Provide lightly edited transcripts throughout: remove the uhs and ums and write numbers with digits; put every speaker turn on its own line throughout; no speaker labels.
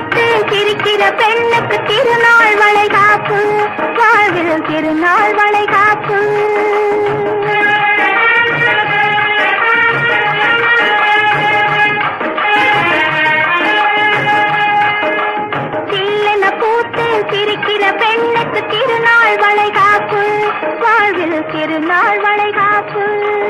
பூத்து சிரிக்கிற பெண்ணுக்கு திருநாள் வளைகாப்பு, வாழ்வில் திருநாள் வளைகாப்பு. சில்லென பூத்து சிரிக்கிற பெண்ணுக்கு திருநாள் வளைகாப்பு, வாழ்வில் திருநாள் வளைகாப்பு.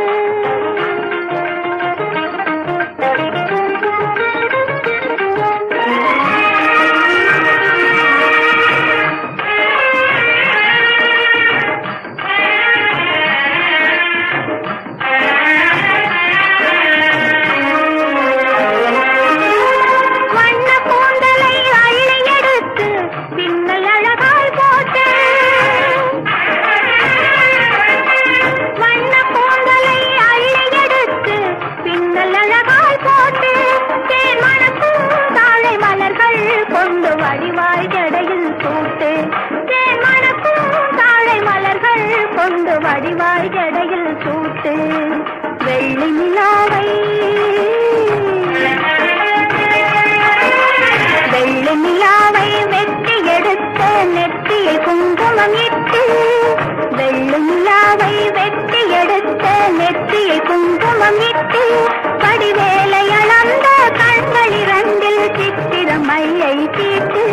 வடிவாய் ஜடையில் சூட்டு வெள்ளி நிலாவை, வெள்ளி நிலாவை வெட்டி எடுத்த நெற்றியை குங்குமம் இட்டு, வெள்ளி நிலாவை வெட்டி எடுத்த நெற்றியை குங்குமம் இட்டு, வடிவேலை அளந்த கண்கள் இரண்டில் சித்திர மையை தீட்டு,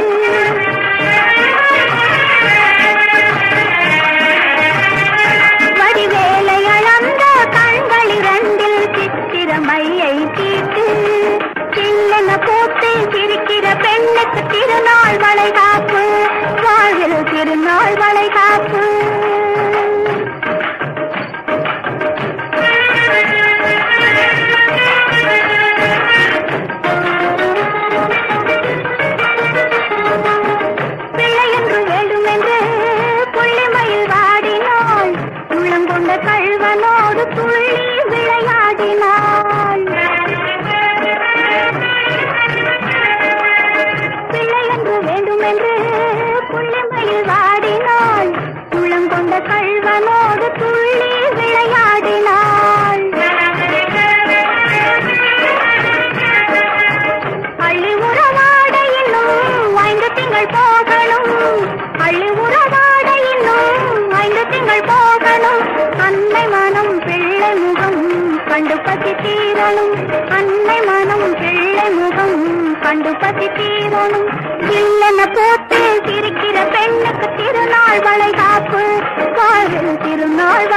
மையை தீட்டு. சில்லென பூத்து சிரிக்கிற பெண்ணுக்கு திருநாள் வளைகாப்பு, வாழ்வில் திருநாள் வளைகாப்பு. பிள்ளையென்று வேண்டுமென்று புள்ளிமயில் வாடினாள், உள்ளங்கொண்ட கள்வனோடு துள்ளி விளையாடினாள். பிள்ளையென்று வேண்டுமென்று புள்ளிமயில் வாடினாள், உள்ளங்கொண்ட கள்வனோடு துள்ளி விளையாடினாள். அள்ளி உறவாட இன்னும் 5 திங்கள் போகணும், அள்ளி உறவாட இன்னும் 5 திங்கள் போகணும். அன்னை மனம் பிள்ளை முகம் கண்டு பசி தீரணும், அன்னை மனம் பிள்ளை முகம் கண்டு பசி தீரணும். இல்லென பூத்து சிரிக்கிற பெண்ணுக்கு திருநாள் வளைகாப்பு, வாழ்வில் திருநாள்